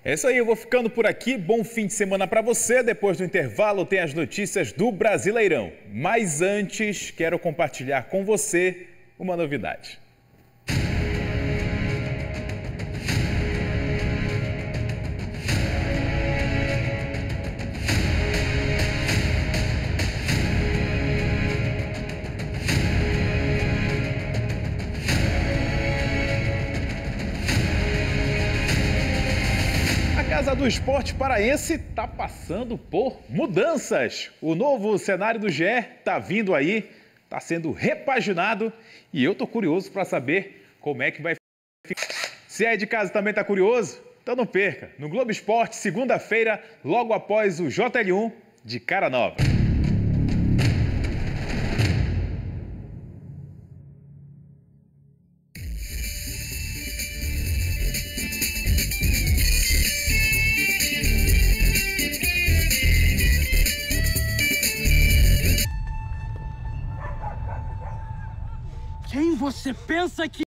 É isso aí, eu vou ficando por aqui. Bom fim de semana para você. Depois do intervalo tem as notícias do Brasileirão. Mas antes, quero compartilhar com você uma novidade. A Casa do Esporte Paraense está passando por mudanças. O novo cenário do GE está vindo aí, está sendo repaginado e eu estou curioso para saber como é que vai ficar. Se aí de casa também está curioso, então não perca. No Globo Esporte, segunda-feira, logo após o JL1 de cara nova. Quem você pensa que